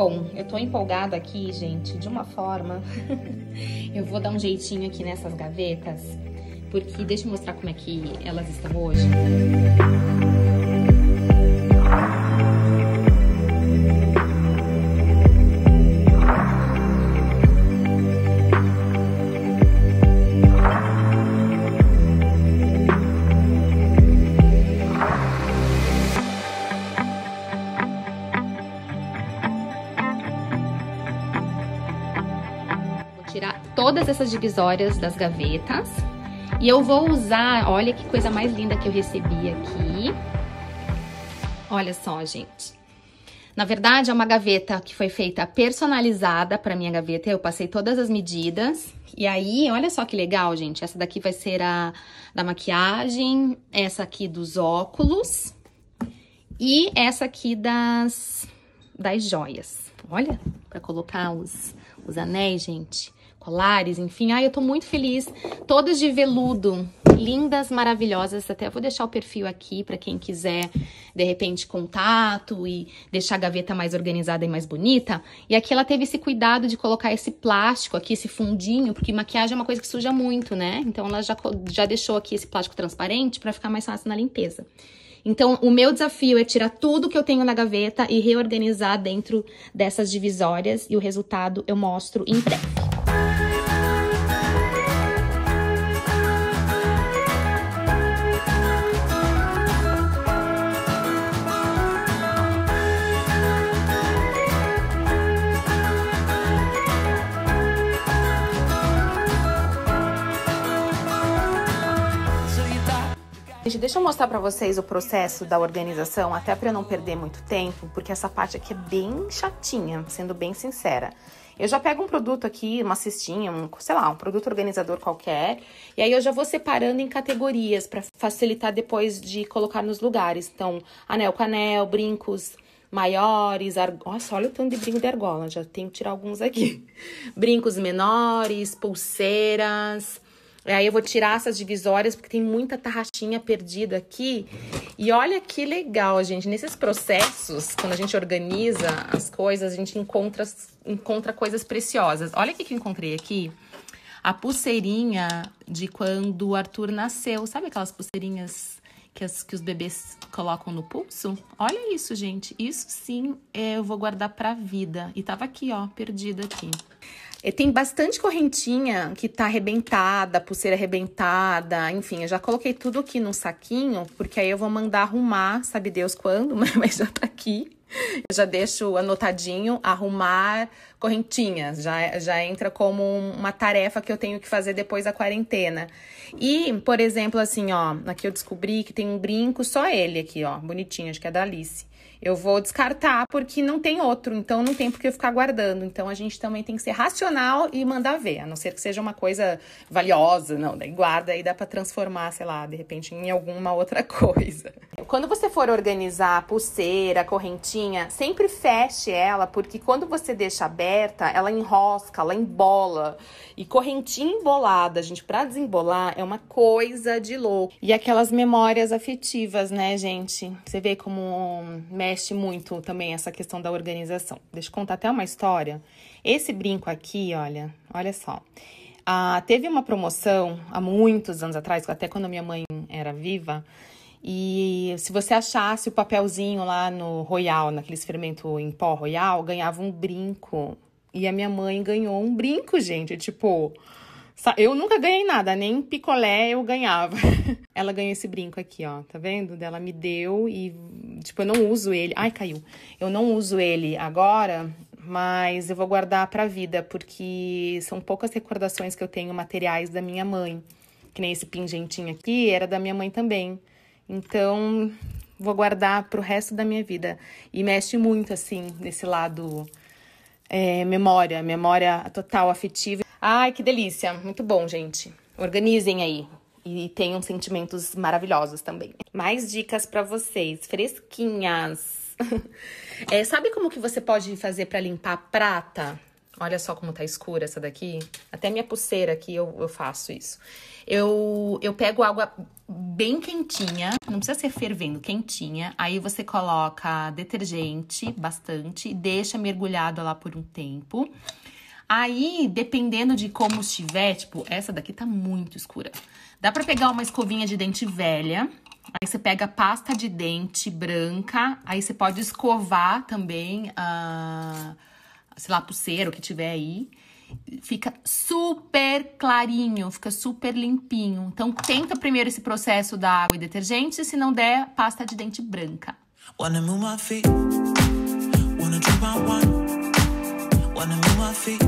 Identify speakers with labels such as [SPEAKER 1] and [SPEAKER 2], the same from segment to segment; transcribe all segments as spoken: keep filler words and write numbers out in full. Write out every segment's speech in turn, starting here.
[SPEAKER 1] Bom, eu tô empolgada aqui, gente, de uma forma. Eu vou dar um jeitinho aqui nessas gavetas, porque deixa eu mostrar como é que elas estão hoje. Tirar todas essas divisórias das gavetas e eu vou usar, olha que coisa mais linda que eu recebi aqui. Olha só, gente. Na verdade, é uma gaveta que foi feita personalizada para minha gaveta. Eu passei todas as medidas. E aí, olha só que legal, gente. Essa daqui vai ser a da maquiagem, essa aqui dos óculos e essa aqui das, das joias. Olha, para colocar os, os anéis, gente. Colares, enfim. Ai, eu tô muito feliz. Todas de veludo. Lindas, maravilhosas. Até vou deixar o perfil aqui pra quem quiser, de repente, contato e deixar a gaveta mais organizada e mais bonita. E aqui ela teve esse cuidado de colocar esse plástico aqui, esse fundinho, porque maquiagem é uma coisa que suja muito, né? Então ela já, já deixou aqui esse plástico transparente pra ficar mais fácil na limpeza. Então, o meu desafio é tirar tudo que eu tenho na gaveta e reorganizar dentro dessas divisórias. E o resultado eu mostro em breve. Gente, deixa eu mostrar pra vocês o processo da organização, até pra eu não perder muito tempo, porque essa parte aqui é bem chatinha, sendo bem sincera. Eu já pego um produto aqui, uma cestinha, um, sei lá, um produto organizador qualquer, e aí eu já vou separando em categorias pra facilitar depois de colocar nos lugares. Então, anel com anel, brincos maiores, argola. Nossa, olha o tanto de brinco de argola, já tenho que tirar alguns aqui. Brincos menores, pulseiras. Aí eu vou tirar essas divisórias, porque tem muita tarraxinha perdida aqui. E olha que legal, gente. Nesses processos, quando a gente organiza as coisas, a gente encontra, encontra coisas preciosas. Olha o que eu encontrei aqui. A pulseirinha de quando o Arthur nasceu. Sabe aquelas pulseirinhas que, as, que os bebês colocam no pulso? Olha isso, gente. Isso sim eu vou guardar pra vida. E tava aqui, ó, perdido aqui. E tem bastante correntinha que tá arrebentada, pulseira arrebentada, enfim, eu já coloquei tudo aqui num saquinho, porque aí eu vou mandar arrumar, sabe Deus quando, mas já tá aqui. Eu já deixo anotadinho, arrumar correntinhas, já, já entra como uma tarefa que eu tenho que fazer depois da quarentena. E, por exemplo, assim, ó, aqui eu descobri que tem um brinco, só ele aqui, ó, bonitinho, acho que é da Alice. Eu vou descartar porque não tem outro, então não tem por que eu ficar guardando. Então a gente também tem que ser racional e mandar ver, a não ser que seja uma coisa valiosa, não, daí guarda e dá pra transformar, sei lá, de repente em alguma outra coisa. Quando você for organizar a pulseira, a correntinha, sempre feche ela, porque quando você deixa aberta, ela enrosca, ela embola. E correntinha embolada, gente, pra desembolar é uma coisa de louco. E aquelas memórias afetivas, né, gente? Você vê como mexe muito também essa questão da organização. Deixa eu contar até uma história. Esse brinco aqui, olha, olha só. Ah, teve uma promoção há muitos anos atrás, até quando minha mãe era viva, e se você achasse o papelzinho lá no Royal, naqueles fermento em pó Royal, ganhava um brinco. E a minha mãe ganhou um brinco, gente, tipo... Eu nunca ganhei nada, nem picolé eu ganhava. Ela ganhou esse brinco aqui, ó, tá vendo? Ela me deu e, tipo, eu não uso ele. Ai, caiu. Eu não uso ele agora, mas eu vou guardar pra vida, porque são poucas recordações que eu tenho materiais da minha mãe. Que nem esse pingentinho aqui, era da minha mãe também. Então, vou guardar pro resto da minha vida. E mexe muito, assim, nesse lado é, memória, memória total afetiva. Ai, que delícia. Muito bom, gente. Organizem aí. E tenham sentimentos maravilhosos também. Mais dicas pra vocês, fresquinhas. É, sabe como que você pode fazer pra limpar a prata? Olha só como tá escura essa daqui. Até minha pulseira aqui eu, eu faço isso. Eu, eu pego água bem quentinha, não precisa ser fervendo, quentinha. Aí você coloca detergente bastante e deixa mergulhado lá por um tempo. Aí, dependendo de como estiver, tipo, essa daqui tá muito escura. Dá pra pegar uma escovinha de dente velha. Aí você pega a pasta de dente branca. Aí você pode escovar também a, sei lá, a pulseira, o que tiver aí. Fica super clarinho, fica super limpinho. Então, tenta primeiro esse processo da água e detergente, se não der, pasta de dente branca. Wanna move my feet, wanna drink my wine. Wanna move my feet,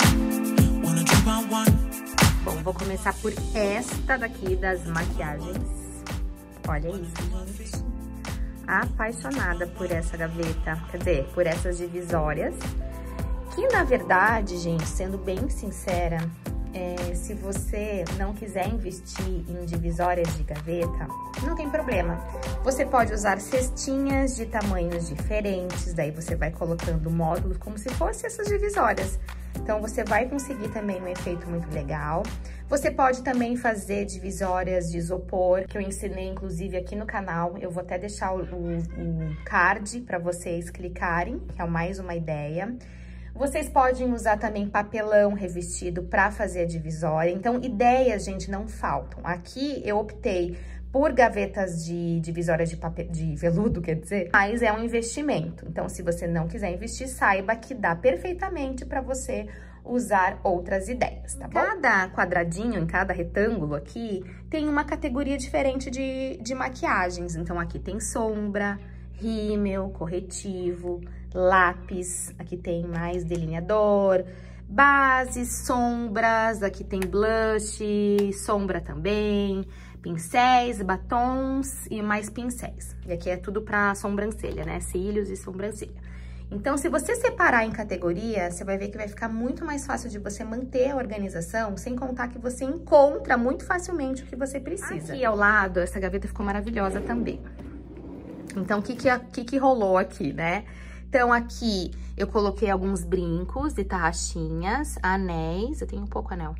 [SPEAKER 1] wanna drink my wine. Bom, vou começar por esta daqui das maquiagens. Olha isso, gente. Apaixonada por essa gaveta, quer dizer, por essas divisórias. Que, na verdade, gente, sendo bem sincera, é, se você não quiser investir em divisórias de gaveta, não tem problema. Você pode usar cestinhas de tamanhos diferentes, daí você vai colocando módulos como se fossem essas divisórias. Então, você vai conseguir também um efeito muito legal. Você pode também fazer divisórias de isopor, que eu ensinei, inclusive, aqui no canal. Eu vou até deixar o, o, o card para vocês clicarem, que é mais uma ideia. Vocês podem usar também papelão revestido para fazer a divisória. Então, ideias, gente, não faltam. Aqui eu optei por gavetas de divisórias de, papel, de veludo, quer dizer, mas é um investimento. Então, se você não quiser investir, saiba que dá perfeitamente para você usar outras ideias, tá bom? Cada quadradinho, em cada retângulo aqui, tem uma categoria diferente de, de maquiagens. Então, aqui tem sombra, rímel, corretivo, lápis, aqui tem mais delineador, bases, sombras, aqui tem blush, sombra também, pincéis, batons e mais pincéis. E aqui é tudo pra sobrancelha, né? Cílios e sobrancelha. Então, se você separar em categoria, você vai ver que vai ficar muito mais fácil de você manter a organização, sem contar que você encontra muito facilmente o que você precisa. Aqui ao lado, essa gaveta ficou maravilhosa também. Então, o que que, que que rolou aqui, né? Então, aqui eu coloquei alguns brincos de tarraxinhas, anéis, eu tenho um pouco anel,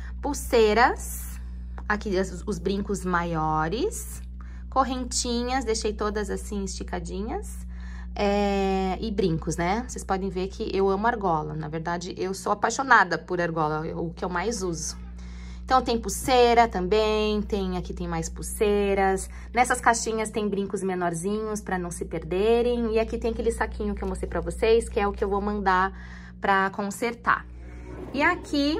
[SPEAKER 1] pulseiras, aqui os, os brincos maiores, correntinhas, deixei todas assim esticadinhas, é, e brincos, né? Vocês podem ver que eu amo argola, na verdade eu sou apaixonada por argola, o que eu mais uso. Então, tem pulseira também, tem aqui tem mais pulseiras. Nessas caixinhas tem brincos menorzinhos para não se perderem. E aqui tem aquele saquinho que eu mostrei para vocês, que é o que eu vou mandar para consertar. E aqui,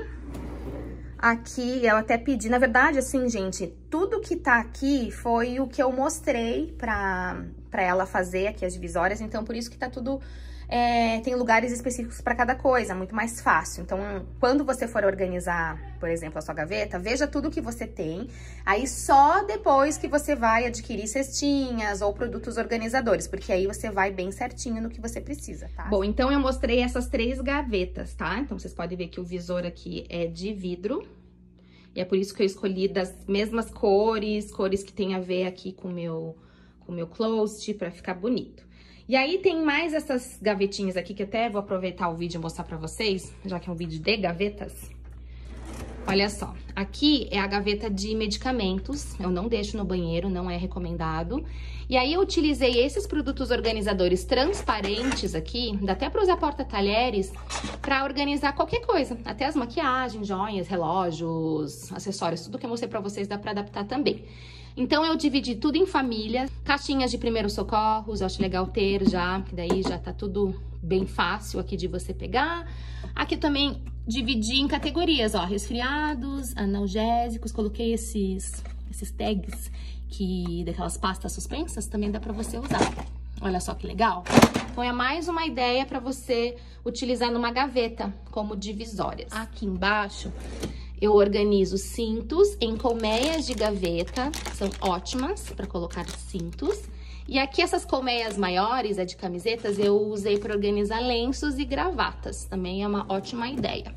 [SPEAKER 1] aqui eu até pedi, na verdade, assim, gente, tudo que tá aqui foi o que eu mostrei pra, pra ela fazer aqui as divisórias. Então, por isso que tá tudo... É, tem lugares específicos para cada coisa, muito mais fácil. Então, quando você for organizar, por exemplo, a sua gaveta, veja tudo que você tem. Aí, só depois que você vai adquirir cestinhas ou produtos organizadores, porque aí você vai bem certinho no que você precisa, tá? Bom, então eu mostrei essas três gavetas, tá? Então, vocês podem ver que o visor aqui é de vidro. E é por isso que eu escolhi das mesmas cores, cores que tem a ver aqui com o meu, com o meu closet, pra ficar bonito. E aí, tem mais essas gavetinhas aqui, que até vou aproveitar o vídeo e mostrar pra vocês, já que é um vídeo de gavetas. Olha só, aqui é a gaveta de medicamentos, eu não deixo no banheiro, não é recomendado. E aí, eu utilizei esses produtos organizadores transparentes aqui, dá até pra usar porta-talheres, pra organizar qualquer coisa. Até as maquiagens, joias, relógios, acessórios, tudo que eu mostrei pra vocês dá pra adaptar também. Então, eu dividi tudo em família, caixinhas de primeiros socorros, eu acho legal ter já, que daí já tá tudo bem fácil aqui de você pegar. Aqui também dividi em categorias, ó, resfriados, analgésicos, coloquei esses, esses tags que, daquelas pastas suspensas, também dá pra você usar. Olha só que legal. Então, é mais uma ideia pra você utilizar numa gaveta, como divisórias. Aqui embaixo... eu organizo cintos em colmeias de gaveta, são ótimas para colocar cintos. E aqui essas colmeias maiores, é de camisetas, eu usei para organizar lenços e gravatas, também é uma ótima ideia.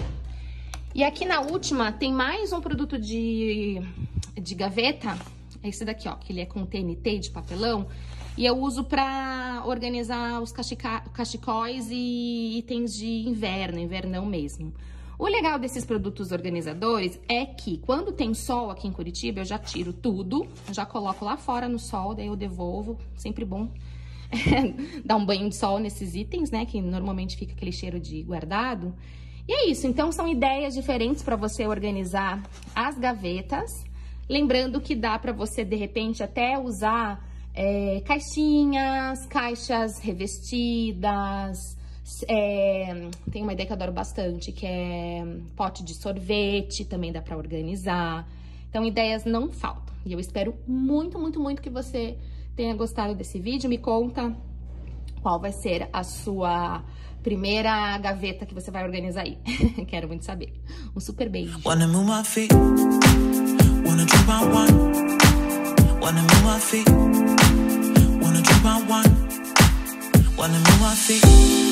[SPEAKER 1] E aqui na última tem mais um produto de, de gaveta, é esse daqui, ó, que ele é com T N T de papelão. E eu uso para organizar os cachica, cachecóis e itens de inverno, invernão mesmo. O legal desses produtos organizadores é que quando tem sol aqui em Curitiba, eu já tiro tudo, já coloco lá fora no sol, daí eu devolvo. Sempre bom dar um banho de sol nesses itens, né? Que normalmente fica aquele cheiro de guardado. E é isso, então são ideias diferentes para você organizar as gavetas. Lembrando que dá para você, de repente, até usar é, caixinhas, caixas revestidas. É, tem uma ideia que eu adoro bastante, que é pote de sorvete, também dá para organizar. Então, ideias não faltam. E eu espero muito, muito, muito que você tenha gostado desse vídeo. Me conta qual vai ser a sua primeira gaveta que você vai organizar aí. Quero muito saber. Um super beijo. Wanna move my feet, wanna drink my wine, wanna move my feet, wanna drink my wine, wanna move my feet.